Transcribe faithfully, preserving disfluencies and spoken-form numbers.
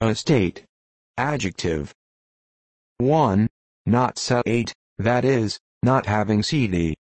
Asetate. Adjective. one. Not asetate, that is, not having cd.